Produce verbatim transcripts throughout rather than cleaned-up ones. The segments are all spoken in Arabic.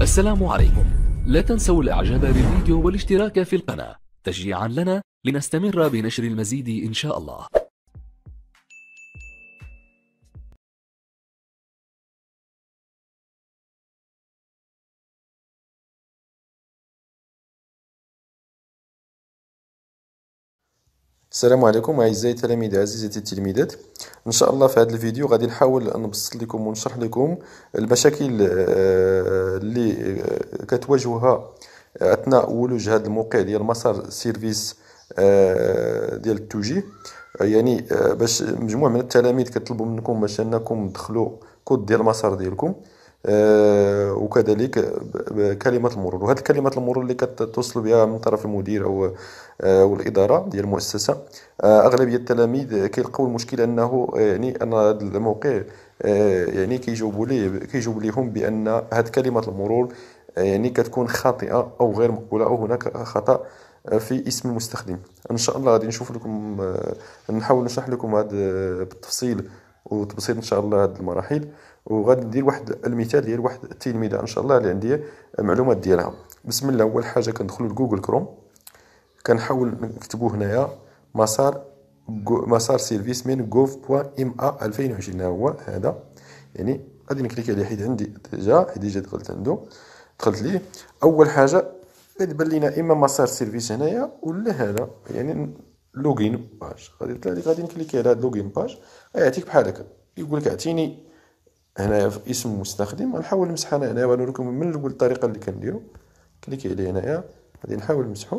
السلام عليكم. لا تنسوا الاعجاب بالفيديو والاشتراك في القناة تشجيعا لنا لنستمر بنشر المزيد ان شاء الله. السلام عليكم اعزائي التلاميذ عزيزتي التلميذات. ان شاء الله في هذا الفيديو غادي نحاول نبسط لكم ونشرح لكم المشاكل آه، اللي آه، كتواجهها اثناء ولوج هذا الموقع ديال مسار سيرفيس آه، ديال التوجيه. يعني آه، باش مجموعه من التلاميذ كطلبوا منكم باش انكم تدخلوا كود ديال المسار ديالكم آه، وكذلك ب- ب- كلمة المرور، وهذه كلمة المرور اللي كتوصل بها من طرف المدير أو آه، والإدارة ديال المؤسسة. آه، أغلبية التلاميذ كيلقاو المشكل أنه آه، يعني أن هذا الموقع آه، يعني كيجاوبوا ليه كيجاوب ليهم بأن هذه كلمة المرور آه، يعني كتكون خاطئة أو غير مقبولة أو هناك خطأ آه، في اسم المستخدم. إن شاء الله غادي نشوف لكم آه، نحاول نشرح لكم هذا بالتفصيل وتبسيط إن شاء الله هذه المراحل، وغادي ندير واحد المثال ديال واحد التلميذه ان شاء الله اللي عندي معلومات ديالها. بسم الله. اول حاجه كندخلوا لجوجل كروم، كنحاول نكتبوا هنايا مسار جو مسار سيرفيس من جوف بوان ام ا ألفين وعشرين. هو هذا، يعني غادي نكليك عليه حيت عندي ديجا حيت ديجا دخلت عنده دخلت ليه. اول حاجه كتبان لينا اما مسار سيرفيس هنايا ولا هذا، يعني لوغين باج. غادي غادي نكليكي على هاد لوغين باج غيعطيك بحال هكا، يقول لك اعطيني هنايا في اسم المستخدم. غنحاول نمسح انا هنايا، غنوريكم من الاول الطريقه اللي كنديرو. كليكي عليه هنايا، غادي نحاول نمسحو،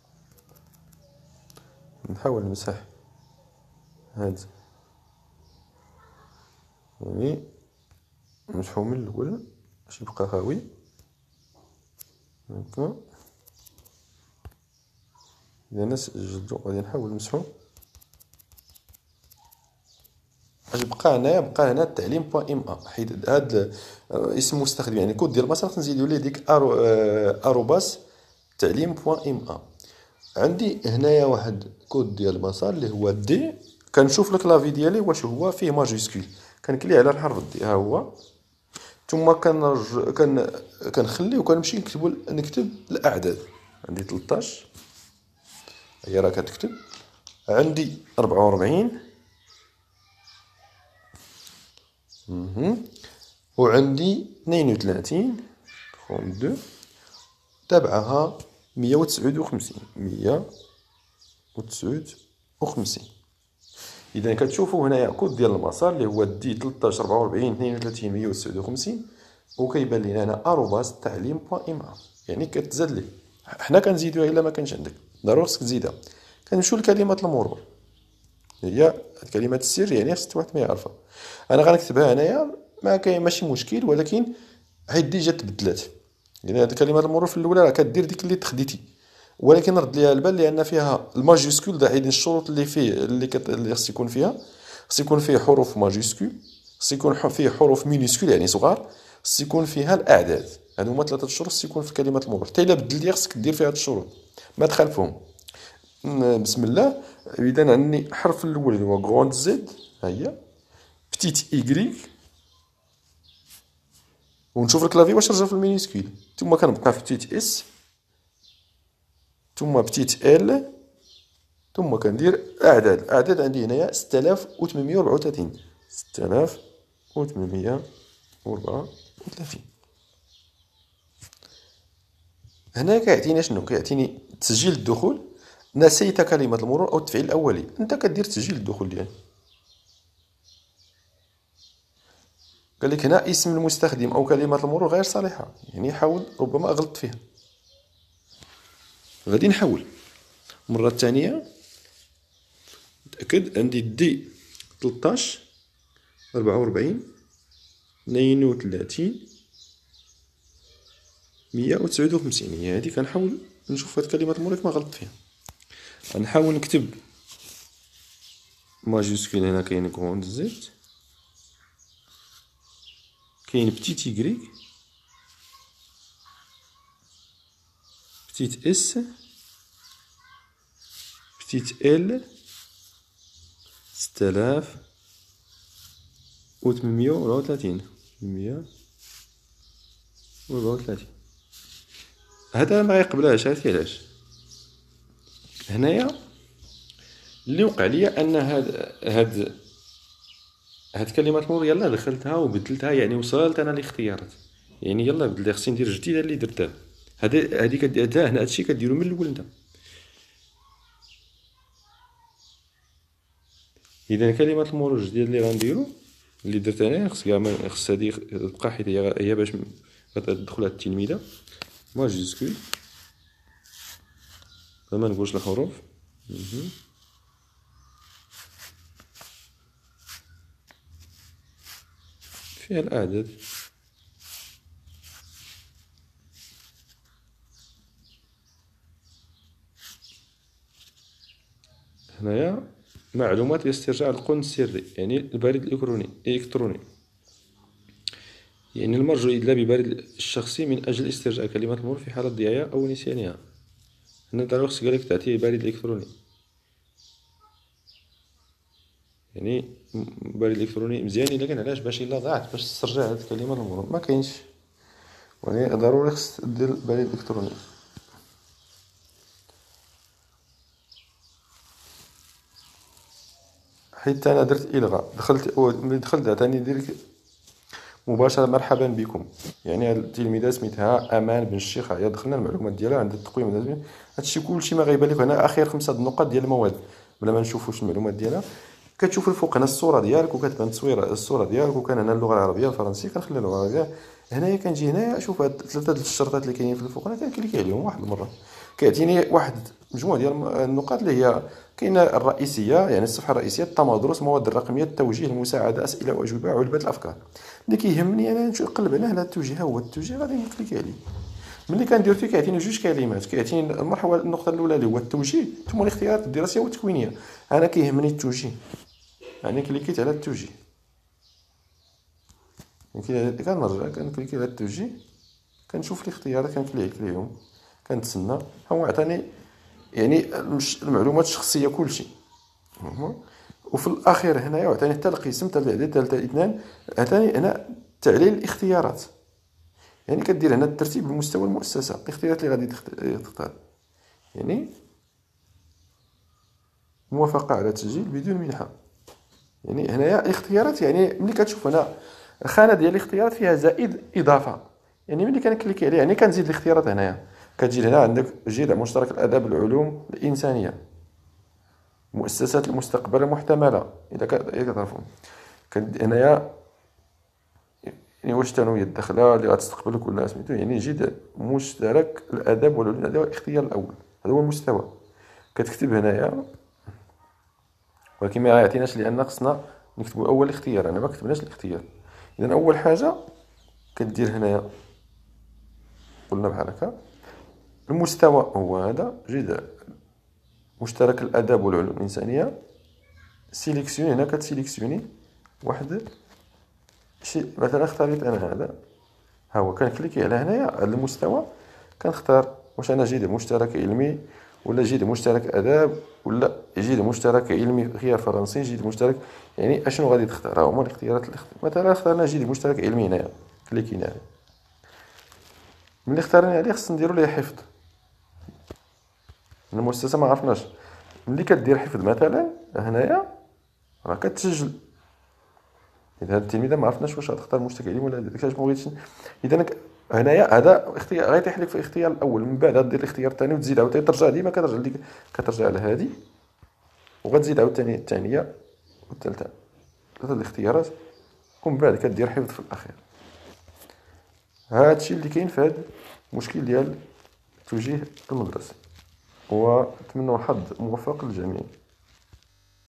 نحاول نمسح هاد، يعني نمسحو من الاول باش يبقى خاوي هكا. اذا انا سجلتو غادي نحاول نمسحو باش بقى هنايا، بقى هنا التعليم بوان ام ا، حيت هاد اسم المستخدم يعني كود ديال المسار نزيدو ليه ديك ارو اروباس تعليم بوان ام ا. عندي هنايا واحد كود ديال المسار اللي هو دي، كنشوف الكلافي ديالي واش هو فيه ماجيسكول، كنكلي على الحرف دي ها هو، ثم كنرج كن كنخليه وكنمشي نكتبو نكتب الاعداد. عندي تلطاش، هي راه كتكتب، عندي ربعة وربعين، وعندي اثنين وثلاثين اثنين تابعها مية وتسعود وخمسين مية وتسعود وخمسين. اذا كتشوفوا هنايا كود ديال المسار اللي هو دي تلطاش ربعة وربعين اثنين وثلاثين مية وتسعود وخمسين، وكيبان لينا هنا اروباس تعليم بوان ام ا، يعني كتزاد ليه. حنا كنزيدوها الا ما كانش عندك ضروري خصك تزيدها. كنمشيو لكلمه المرور، هي كلمه السر، يعني خص واحد ما يعرفها. انا غنكتبها هنايا، ما كاين ماشي مشكل، ولكن حيت ديجا تبدلات. يعني هاد كلمه المرور في الاولى راه كدير ديك اللي تخديتي، ولكن رد ليها البال لان فيها الماجيسكول. دا حيت الشروط اللي فيه اللي كت... اللي خص يكون فيها، خص يكون فيه حروف ماجيسكول، خص يكون فيه حروف مينيسكول يعني صغار، خص يكون فيها الاعداد. هادو هما ثلاثه الشروط خص يكون في كلمه المرور. حتى الا بدلتي خصك دير فيها هاد الشروط، ما تخالفهم. بسم الله. اذا عندي الحرف الاول اللي هو غروند زد، ها هي بتيت ايغريك، ونشوف الكلافي واش رجع في المينيسكول. ثم كنبقى في بتيت اس، ثم بتيت ال، ثم كندير اعداد. الاعداد عندي هنايا ستة آلاف وثمنمية وأربعة وثلاثين، ستة آلاف وثمنمية وأربعة وثلاثين. هنا كيعطيني شنو؟ كيعطيني تسجيل الدخول، نسيت كلمة المرور او التفعيل الاولي. انت كدير تسجيل الدخول ديالك. قال لك هنا اسم المستخدم او كلمة المرور غير صالحة، يعني حاول، ربما غلطت فيها. غادي نحاول مرة ثانية. تأكد. عندي دي تلطاش ربعة وربعين اثنين وثلاثين مية وتسعود وخمسين، هي هادي. كنحاول نشوف هاد كلمة المرور ما غلطت فيها. غنحاول نكتب ماجيسكول. هنا كاين كروند زيت، كاين بتيت يكريك، بتيت اس، بتيت ال، ستة آلاف وثمنمية وأربعة وثلاثين مية وربعة وثلاثين. هذا ما يقبلهاش. عرفتي علاش؟ هنايا اللي وقع ليا ان هاد هاد هاد كلمات المرور يلا دخلتها وبدلتها، يعني وصلت انا الاختيارات، يعني يلا بدل خصني ندير جديده اللي درتها. هذا هذيك هذا هنا هادشي كديرو من الاول انت. اذا كلمات المرور الجديده اللي غنديرو اللي درت انا خص كاع ما خص هادي تبقى، حيت هي هي باش غتدخل هاد التلميذه ماجيسكول. ما نقولش الحروف. فيها الاعداد. هنايا معلومات لاسترجاع القن السري، يعني البريد الالكتروني الالكتروني يعني المرجو الادلاء ببريد الشخصي من اجل استرجاع كلمات المرور في حالة ضياعها او نسيانها. هنا دابا خصك قالك تعطيه بريد الكتروني، يعني بريد الكتروني مزيان الا كان. علاش؟ باش الا ضاعت باش تسترجع هاد الكلمات المرور ما كاينش، يعني ضروري خص دير بريد الكتروني. حيت انا درت الغاء، دخلت ملي دخلت عطاني ديريكت مباشره مرحبا بكم، يعني هاد التلميذه سميتها امان بن الشيخ، هي دخلنا المعلومات ديالها عند التقويم. هادشي كلشي ما غيبان لك هنا. اخر خمسه النقط ديال المواد بلا ما نشوفوش المعلومات ديالها. كتشوف الفوق هنا الصوره ديالك وكتبان تصويره الصوره ديالك، وكان هنا اللغه العربيه الفرنسيه كنخلي اللغه العربيه. هنايا كنجي هنايا شوف هاد ثلاثه د الشرطات اللي كاينين في الفوق هنا كنكليكي عليهم واحد المره، كيعطيني واحد مجموعه ديال النقاط اللي هي كاينه الرئيسيه، يعني الصفحه الرئيسيه التمادرس مواد الرقميه التوجيه المساعده اسئله واجوبه علبه الافكار. اللي كيهمني انا نقلب على هذا التوجيه، هو التوجيه غادي نكليكي عليه. ملي كندير فيه كيعطيني جوج كلمات، كيعطيني المرحله النقطه الاولى اللي هو التوجيه ثم الاختيارات الدراسيه والتكوينيه. انا كيهمني التوجيه، يعني كليكيت على التوجيه، يعني كنرجع كنكليكي على التوجيه كنشوف الاختيارات كنكليك عليهم كنتسنى. هو عطاني يعني المعلومات الشخصيه كلشي. وفي الاخير هنايا عطاني حتى القسم حتى الاعداد حتى الاثنان. عطاني هنا تعليل الاختيارات، يعني كدير هنا الترتيب بمستوى المؤسسه، الاختيارات اللي غادي تختار، يعني موافقه على تسجيل بدون منحه. يعني هنايا الاختيارات، يعني ملي كتشوف هنا الخانه ديال الاختيارات فيها زائد اضافه، يعني ملي كنكليكي عليه يعني كنزيد الاختيارات. هنايا كتجي هنا عندك جذع مشترك الاداب العلوم الانسانيه، مؤسسات المستقبل المحتمله اذا كتعرفون. هنايا يعني واش تنويه الدخله اللي غتستقبلك ولا سميتو، يعني جذع مشترك الاداب والعلوم. هذا هو الاختيار الاول، هذا هو المستوى. كتكتب هنايا ولكن ما يعطيناش لان خصنا نكتبوا اول اختيار، انا ما كتبناش الاختيار. اذا اول حاجه كدير هنايا قلنا بحال هكا المستوى هو هذا جذع مشترك الاداب والعلوم الانسانيه. سيليكسيوني هنا كتسيليكسيوني واحد شي، مثلا اختاريت انا هذا، ها هو كنكليكي على هنايا على المستوى كنختار واش انا جذع مشترك علمي ولا جذع مشترك اداب ولا جذع مشترك علمي خيار فرنسي جذع مشترك، يعني اشنو غادي تختار. ها هما الاختيارات اللي اختار. مثلا اخترنا جذع مشترك علمي هنايا كليكينا عليه. ملي اختارنا عليه خص نديرو ليه حفظ. المؤسسه ما عرفناش. ملي كدير حفظ مثلا هنايا راه كتسجل. اذا هاد التلميذه ما عرفناش واش غتختار مشترك علمي ولا داكشي ما بغيتش. اذا هنايا هذا اختيار غيتيح لك في الاختيار الاول، من بعد غدير الاختيار الثاني وتزيد عاوتاني ترجع ديما كترجع لك كترجع على هذه وغتزيد عاوتاني الثانيه والثالثه ثلاثه الاختيارات ومن بعد كدير حفظ في الاخير. هادشي اللي كاين في هذا المشكل ديال التوجيه المدرسي، ونتمنى الحظ موفق للجميع.